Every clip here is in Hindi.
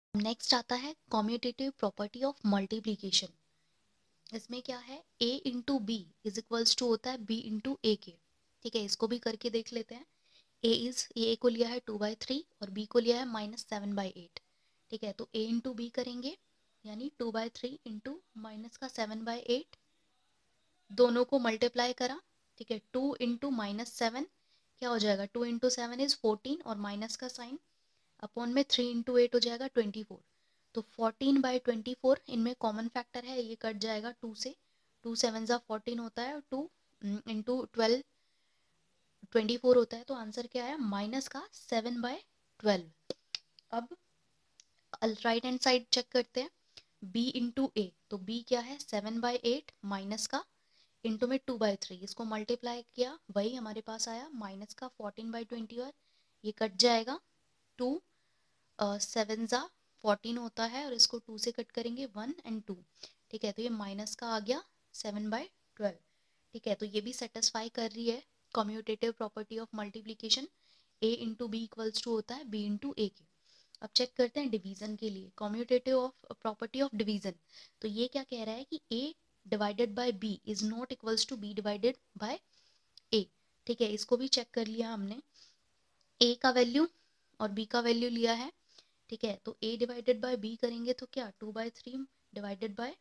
नेक्स्ट आता है कम्यूटेटिव प्रॉपर्टी ऑफ मल्टीप्लीकेशन। इसमें क्या है, a into B is equals to होता है b इंटू ए के। ठीक है, इसको भी करके देख लेते हैं। ए को लिया है 2/3 और b को लिया है -7/8। ठीक है, तो a इंटू बी करेंगे, यानी 2/3 इंटू माइनस का 7/8, दोनों को मल्टीप्लाई करा। ठीक है, 2 इंटू -7 क्या हो जाएगा, 2 इंटू 7 इज 14 और माइनस का साइन अपॉन में 3 इंटू 8 हो जाएगा 24। तो 14/24 इनमें कॉमन फैक्टर है, ये कट जाएगा 2 से। 2 7 ज़ा 14 होता है और 2 इंटू 12 24 होता है। तो आंसर क्या है, माइनस का 7/12। अब राइट हैंड साइड चेक करते हैं, b इंटू ए, तो b क्या है 7/8 माइनस का इंटू में 2/3, इसको मल्टीप्लाई किया, वही हमारे पास आया माइनस का 14/21। ये कट जाएगा, 2 7 ज़ा 14 होता है और इसको 2 से कट करेंगे 1 एंड 2। ठीक है, तो ये माइनस का आ गया 7/12। ठीक है, तो ये भी सेटिस्फाई कर रही है commutative property of multiplication. a into B equals to होता है b इंटू ए के। अब चेक करते हैं डिवीजन के लिए, commutative of property of division. तो ये क्या कह रहा है कि a divided by b is not equals to b divided by a। ठीक है, इसको भी चेक कर लिया हमने, a का वैल्यू और b का वैल्यू लिया है। ठीक है, तो a डिवाइडेड बाय b करेंगे तो क्या 2/3 डिवाइडेड बाय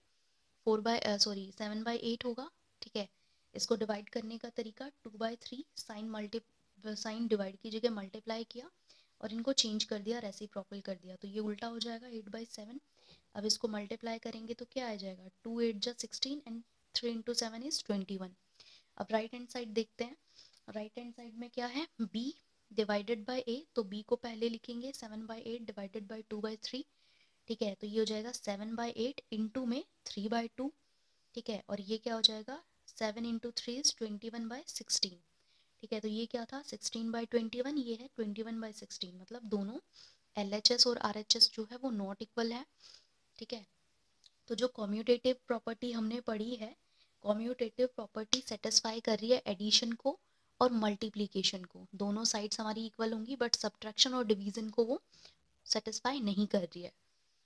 7/8 होगा। ठीक है, इसको डिवाइड करने का तरीका 2/3 साइन डिवाइड की जगह मल्टीप्लाई किया और इनको चेंज कर दिया, रेसिप्रोकल कर दिया, तो ये उल्टा हो जाएगा 8/7। अब इसको मल्टीप्लाई करेंगे तो क्या आ जाएगा, 2 8 जा 16 एंड 3 इंटू 7 इज 21। अब राइट हैंड साइड देखते हैं, राइट हैंड साइड में क्या है, b डिवाइडेड बाय a, तो b को पहले लिखेंगे 7/8 डिवाइडेड बाय 2/3। ठीक है, तो ये हो जाएगा 7/8 इंटू में 3/2। ठीक है, और ये क्या हो जाएगा 7 इंटू 3 इज 21/16। ठीक है, तो ये क्या था 16/21, ये है 21/16, मतलब दोनों LHS और RHS जो है वो नॉट इक्वल है। ठीक है, तो जो कम्यूटेटिव प्रॉपर्टी हमने पढ़ी है, कम्यूटेटिव प्रॉपर्टी सेटिस्फाई कर रही है एडिशन को और मल्टीप्लिकेशन को, दोनों साइड्स हमारी इक्वल होंगी, बट सब्ट्रैक्शन और डिवीजन को वो सेटिस्फाई नहीं कर रही है।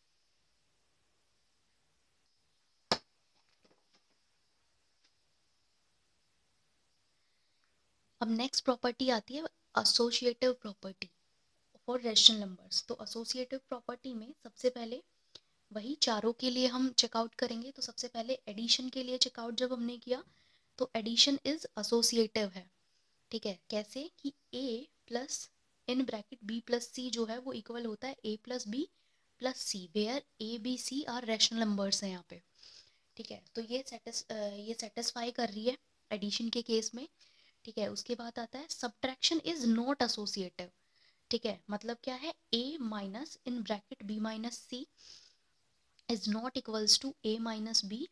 अब नेक्स्ट प्रॉपर्टी आती है associative property for rational numbers. तो एसोसिएटिव प्रॉपर्टी में सबसे पहले वही चारों के लिए हम चेकआउट करेंगे। तो सबसे पहले एडिशन के लिए चेकआउट जब हमने किया, तो एडिशन इज एसोसिएटिव है। ठीक है, कैसे कि a plus in bracket b plus C जो है वो इक्वल होता है a plus B plus C, where a b c are rational numbers हैं यहाँ पे। ठीक है, तो ये सेटिस्फाई कर रही है एडिशन के केस में। ठीक है, उसके बाद आता है सब्ट्रैक्शन इज नॉट एसोसिएटिव। ठीक है, मतलब क्या है, a minus in bracket b minus C is not equals to a minus B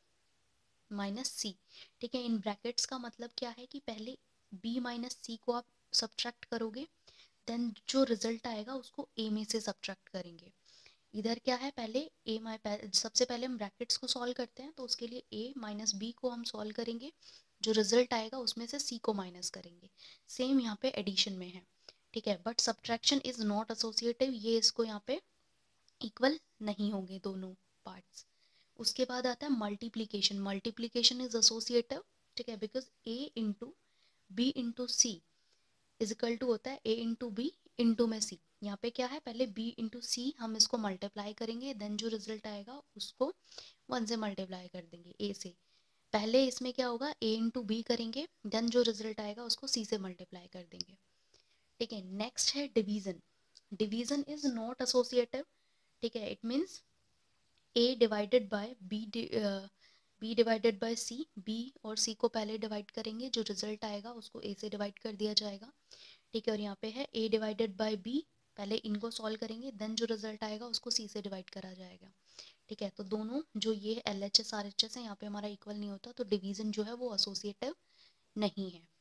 minus C. ठीक है, इन ब्रैकेट्स का मतलब क्या है कि पहले b माइनस सी को आप सब्ट्रैक्ट करोगे, देन जो रिजल्ट आएगा उसको a में से सब्ट्रैक्ट करेंगे। इधर क्या है, पहले सबसे पहले हम ब्रैकेट्स को सॉल्व करते हैं, तो उसके लिए a माइनस बी को हम सॉल्व करेंगे, जो रिजल्ट आएगा उसमें से c को माइनस करेंगे। सेम यहाँ पे एडिशन में है। ठीक है, but subtraction is not associative, ये इसको यहाँ पे इक्वल नहीं होंगे दोनों पार्ट्स। उसके बाद आता है मल्टीप्लीकेशन। Multiplication is associative. ठीक है, because a into B into C is equal to होता है a इंटू बी इंटू में c। यहाँ पे क्या है, पहले b इंटू सी हम इसको मल्टीप्लाई करेंगे, देन जो रिजल्ट आएगा उसको 1 से मल्टीप्लाई कर देंगे a से। पहले इसमें क्या होगा, a इंटू बी करेंगे, देन जो रिजल्ट आएगा उसको c से मल्टीप्लाई कर देंगे। ठीक है, नेक्स्ट है division. Division is not associative. ठीक है, it means a divided by b divided by c, b और c को पहले डिवाइड करेंगे, जो रिजल्ट आएगा उसको a से डिवाइड कर दिया जाएगा। ठीक है, और यहाँ पे है a डिवाइडेड बाय b, पहले इनको सॉल्व करेंगे, देन जो रिजल्ट आएगा उसको c से डिवाइड करा जाएगा। ठीक है, तो दोनों जो ये LHS RHS है यहाँ पे हमारा इक्वल नहीं होता, तो डिवीजन जो है वो एसोसिएटिव नहीं है।